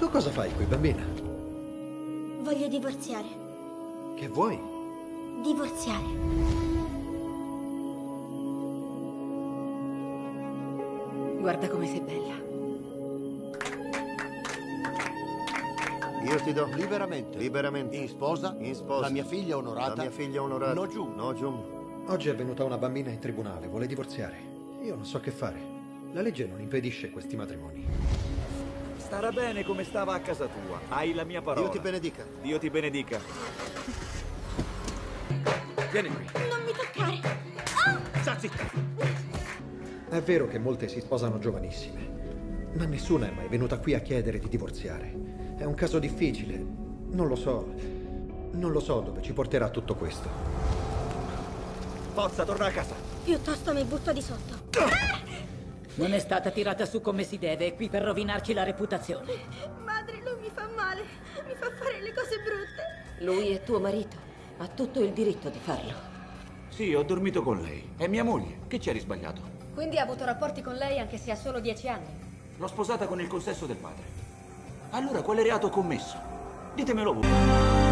Tu cosa fai qui, bambina? Voglio divorziare. Che vuoi? Divorziare. Guarda come sei bella. Io ti do liberamente. Liberamente. In sposa? In sposa. La mia figlia onorata? La mia figlia onorata. No, Jun. No, Jun. Oggi è venuta una bambina in tribunale, vuole divorziare. Io non so che fare. La legge non impedisce questi matrimoni. Starà bene come stava a casa tua. Hai la mia parola. Dio ti benedica. Dio ti benedica. Vieni qui. Non mi toccare. Sta zitta. È vero che molte si sposano giovanissime, ma nessuna è mai venuta qui a chiedere di divorziare. È un caso difficile. Non lo so. Non lo so dove ci porterà tutto questo. Forza, torna a casa. Piuttosto mi butto di sotto. Non è stata tirata su come si deve, è qui per rovinarci la reputazione. Madre, lui mi fa male. Mi fa fare le cose brutte. Lui è tuo marito. Ha tutto il diritto di farlo. Sì, ho dormito con lei. È mia moglie. Che c'eri sbagliato? Quindi ha avuto rapporti con lei anche se ha solo 10 anni? L'ho sposata con il consenso del padre. Allora, quale reato ho commesso? Ditemelo voi.